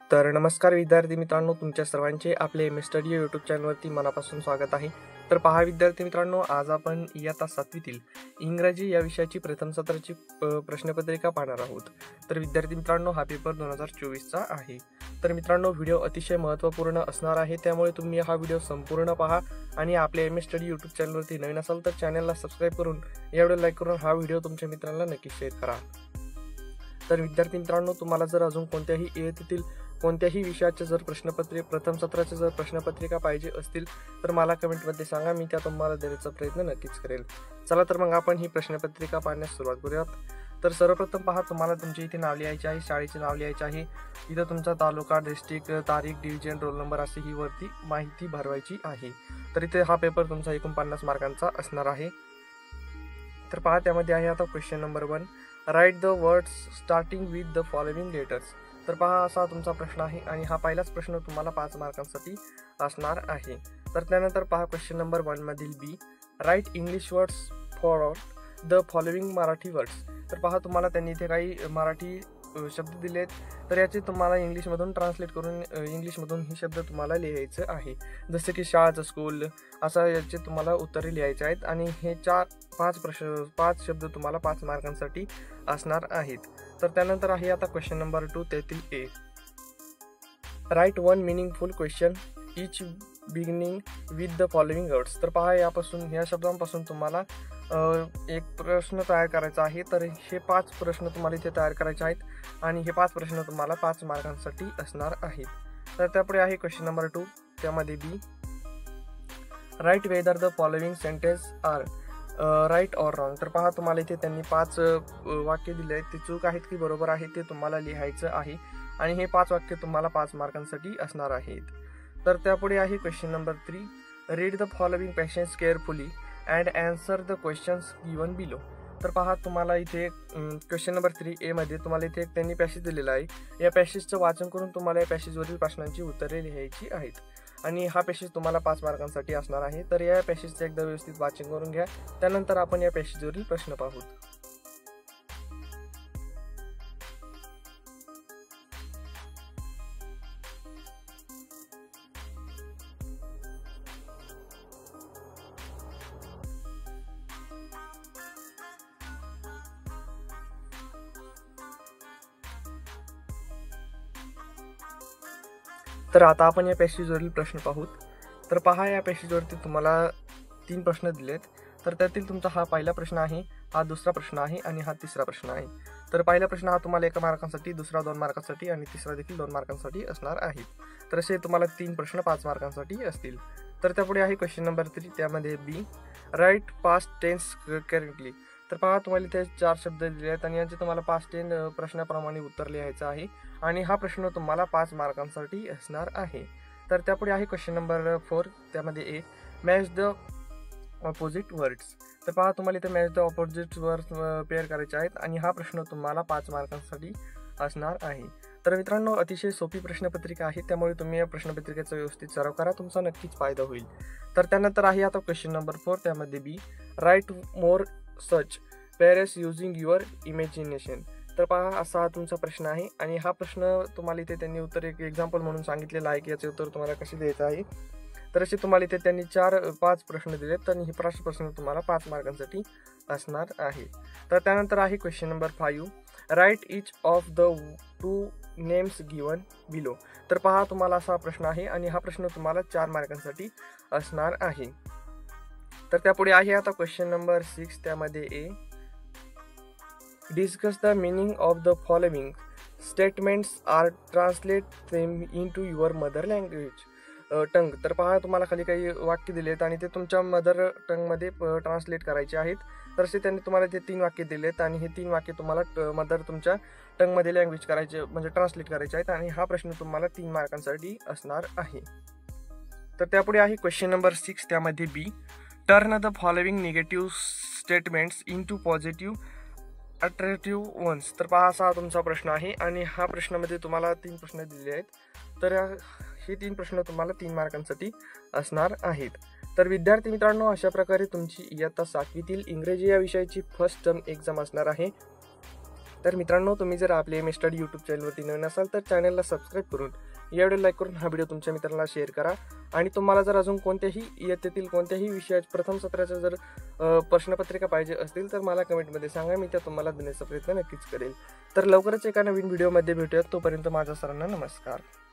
तर नमस्कार विद्यार्थी मित्रांनो, तुमच्या सर्वांचे आपले एम स्टडी यूट्यूब चॅनलवरती मनापासून स्वागत आहे। तर पहा विद्यार्थी मित्रांनो, आज आपण इयत्ता 7वीतील इंग्रजी या विषयाची प्रथम सत्राची प्रश्नपत्रिका पाहणार आहोत। तर विद्यार्थी मित्रांनो, हा पेपर 2024चा आहे। तर मित्रांनो, व्हिडिओ अतिशय महत्त्वपूर्ण असणार आहे, त्यामुळे तुम्ही हा व्हिडिओ संपूर्ण पहा आणि आपल्या एम स्टडी यूट्यूब चॅनलवरती नवीन असाल तर चॅनलला सबस्क्राईब करून या व्हिडिओ लाईक करून हा व्हिडिओ तुमच्या मित्रांना नक्की शेअर करा। तर विद्यार्थी मित्रांनो, तुम्हाला जर अजून कोणत्याही विषयाचे जर प्रथम सत्राचे जर प्रश्नपत्रिका पाहिजे असतील तर मला कमेंटमध्ये सांगा, मी त्या तुम्हाला देण्याचा प्रयत्न नक्कीच करेल। चला तर मग आपण ही प्रश्नपत्रिका पाहण्यास सुरुवात करूयात। तर सर्वप्रथम पहा, तुम्हाला तुमचे इथे नाव लिहायचे आहे, शाळेचे नाव लिहायचे आहे, इथं तुमचा तालुका, डिस्ट्रिक्ट, तारीख, डिव्हिजन, रोल नंबर अशी ही वरती माहिती भरवायची आहे। तर इथे हा पेपर तुमचा एकूण 50 मार्कांचा असणार आहे। तर पहा, त्यामध्ये आहे आता question number 1, write the words starting with the following letters. तर पहा, असा तुमचा प्रश्न आहे आणि हा पहिलाच प्रश्न तुम्हाला 5 मार्कांसाठी असणार आहे। तर त्यानंतर पहा क्वेश्चन नंबर 1 मधील B, write English words for the following Marathi words. तर पहा, तुम्हाला त्यांनी इथे काही मराठी शब्द दिलेत, तर याचे तुम्हाला इंग्लिशमधून ट्रान्सलेट करून इंग्लिशमधून हे शब्द तुम्हाला लिहायचे आहे। जसे की शाळाचं, स्कूल, असा याचे तुम्हाला उत्तरे लिहायचे आहेत आणि हे 5 शब्द तुम्हाला 5 मार्कांसाठी असणार आहेत। तर त्यानंतर आहे आता क्वेश्चन नंबर 2, त्यातील A, write one meaningful question each beginning with the following words. तर पहा, या शब्दांपासून तुम्हाला एक प्रश्न तयार करायचा आहे। तर हे 5 प्रश्न तुम्हाला इथे तयार करायचे आहेत आणि हे 5 प्रश्न तुम्हाला 5 मार्कांसाठी असणार आहेत। तर त्यापुढे आहे क्वेश्चन नंबर 2, त्यामध्ये B, write whether the following sentence are right or wrong. तर पहा, तुम्हाला इथे त्यांनी 5 वाक्य दिले आहेत, ते चूक आहेत की बरोबर आहे ते तुम्हाला लिहायचं आहे आणि हे 5 वाक्य तुम्हाला 5 मार्कांसाठी असणार आहेत। तर त्यापुढे आहे question number 3, read the following passage carefully and answer the questions given below. तर पहा, तुम्हाला इथे क्वेश्चन नंबर 3A मध्ये तुम्हाला इथे त्यांनी पॅसेज दिलेला आहे, या पॅसेजचं वाचन करून तुम्हाला या पॅसेजवरील प्रश्नांची उत्तरे लिहायची आहेत आणि हा पॅसेज तुम्हाला 5 मार्कांसाठी असणार आहे। तर या पॅसेजचं एकदा व्यवस्थित वाचन करून घ्या, त्यानंतर आपण या पॅसेजवरील प्रश्न पाहू। तर आता आपण या पॅसेजवरील प्रश्न पाहूत। तर पहा, या पॅसेजवरती तुम्हाला 3 प्रश्न दिलेत। तर त्यातील तुमचा हा पहिला प्रश्न आहे, हा दुसरा प्रश्न आहे आणि हा तिसरा प्रश्न आहे। तर पहिला प्रश्न हा तुम्हाला 1 मार्कांसाठी, दुसरा 2 मार्कांसाठी आणि तिसरा देखील 2 मार्कांसाठी असणार आहे। तर असे तुम्हाला 3 प्रश्न 5 मार्कांसाठी असतील। तर त्यापुढे आहे क्वेश्चन नंबर 3, त्यामध्ये B, write past tense correctly. तर पहा, तुम्हाला इथे 4 शब्द दिले आहेत आणि यांचे तुम्हाला पास्ट टेन्स प्रश्नाप्रमाणे उत्तर लिहायचं आहे आणि हा प्रश्न तुम्हाला 5 मार्कांसाठी असणार आहे। तर त्यापुढे आहे क्वेश्चन नंबर 4, त्यामध्ये A, match the opposite words. तर पहा, तुम्हाला इथे match the opposite words pair करायचे आहेत आणि हा प्रश्न तुम्हाला 5 मार्कांसाठी असणार आहे। तर मित्रांनो, अतिशय सोपी प्रश्नपत्रिका आहे, त्यामुळे तुम्ही या प्रश्नपत्रिकेचा व्यवस्थित सराव करा, तुमचा नक्कीच फायदा होईल। तर त्यानंतर आहे आता क्वेश्चन नंबर 4, त्यामध्ये B, write more such pairs using your imagination. तर पहा, असा हा तुमचा प्रश्न आहे आणि हा प्रश्न तुम्हाला इथे त्यांनी उत्तर एक एक्झाम्पल म्हणून सांगितलेलं आहे की याचे उत्तर तुम्हाला कसे द्यायचं आहे। तर असे तुम्हाला इथे त्यांनी 5 प्रश्न दिलेत आणि हे 5 प्रश्न तुम्हाला 5 मार्कांसाठी असणार आहे। तर त्यानंतर आहे question number 5, write each of the 2 names given below. तर पहा, तुम्हाला असा प्रश्न आहे आणि हा प्रश्न तुम्हाला 4 मार्कांसाठी असणार आहे। तर त्यापुढे आहे आता क्वेश्चन नंबर 6, त्यामध्ये A, discuss the meaning of the following statements or translate them into your mother language tongue. तर पहा, तुम्हाला खाली काही वाक्य दिलेत आणि ते तुमच्या मदर टंगमध्ये ट्रान्सलेट करायचे आहेत। तर असे त्यांनी तुम्हाला ते 3 वाक्य दिलेत आणि हे 3 वाक्य तुम्हाला तुमच्या टंगमध्ये लँग्वेज करायचे म्हणजे ट्रान्सलेट करायचे आहेत आणि हा प्रश्न तुम्हाला 3 मार्कांसाठी असणार आहे। तर त्यापुढे आहे क्वेश्चन नंबर 6, त्यामध्ये B, turn the following negative statements into positive attractive ones. तर पहा, असा तुमचा प्रश्न आहे आणि हा प्रश्नामध्ये तुम्हाला 3 प्रश्न दिले आहेत। तर हे 3 प्रश्न तुम्हाला 3 मार्कांसाठी असणार आहेत। तर विद्यार्थी मित्रांनो, अशा प्रकारे तुमची इयत्ता 7वीतील इंग्रजी या विषयाची फर्स्ट टर्म एक्झाम असणार आहे। तर मित्रांनो, तुम्ही जर आपले एम स्टडी यूट्यूब चॅनलवरती नवीन असाल तर चॅनलला सबस्क्राईब करून या व्हिडिओ लाईक करून हा व्हिडिओ तुमच्या मित्रांना शेअर करा. आणि तुम्हाला जर अजून कोणत्याही इयत्तेतील कोणत्याही विषयाच्या प्रथम सत्राच्या जर प्रश्नपत्रिका पाहिजे असतील तर मला कमेंटमध्ये सांगा, मी त्या तुम्हाला देण्याचा प्रयत्न नक्कीच करेल. तर लवकरच एका नवीन व्हिडिओमध्ये भेटूयात. तोपर्यंत माझ्या सरांना नमस्कार.